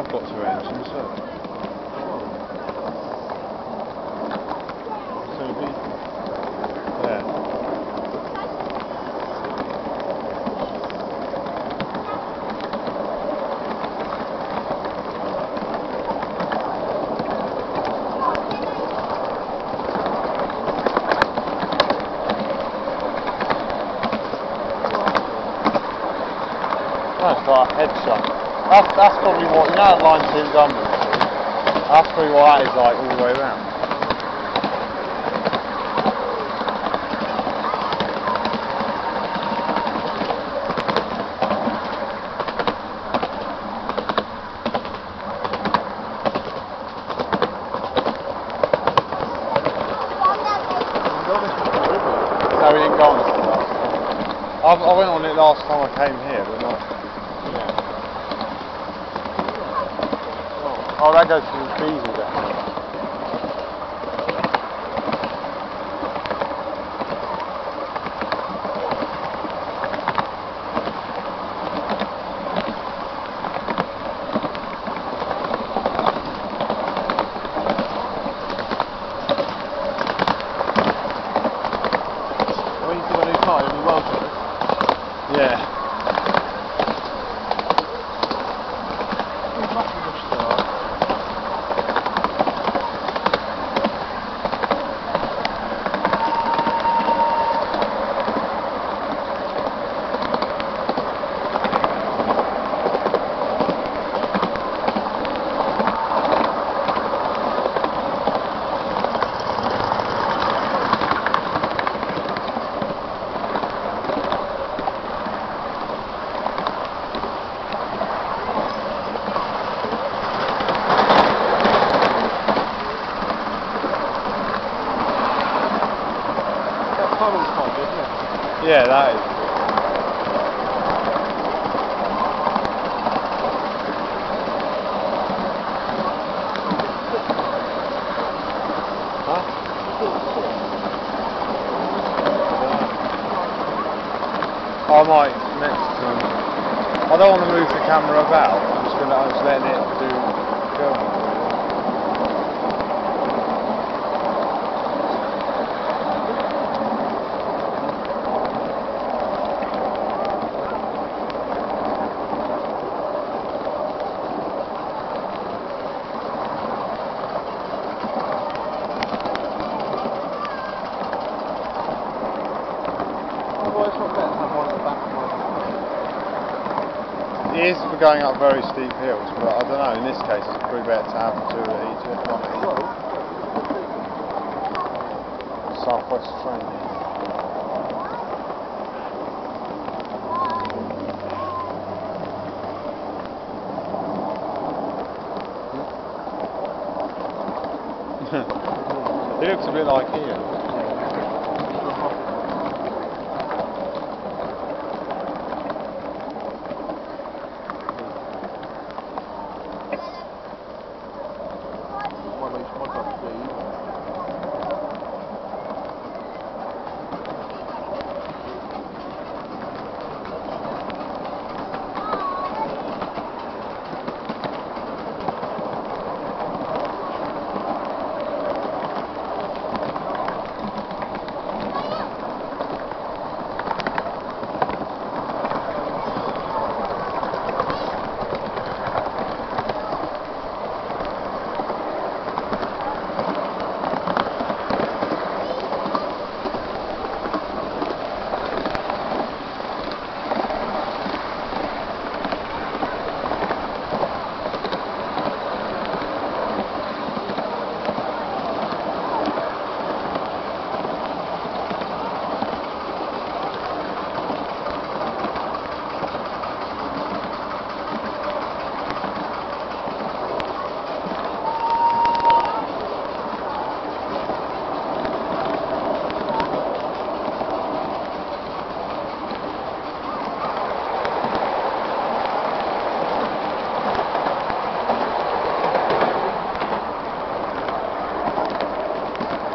have got two engines, look. Yeah. That's like a headshot. That's probably what, you know that line 2 Dunman? That's probably what that is like all the way around. No, we didn't go on this one last time. I went on it last time I came here, but not. Oh, that goes through the trees all down. When you see a new car, you'll be well for it. Yeah. Yeah, that is. Huh? I might next time. I don't want to move the camera about. I'm just letting it do filming. It is for going up very steep hills, but I don't know, in this case it's probably better to have two at each, one at each. Southwest train. He looks a bit like Ian.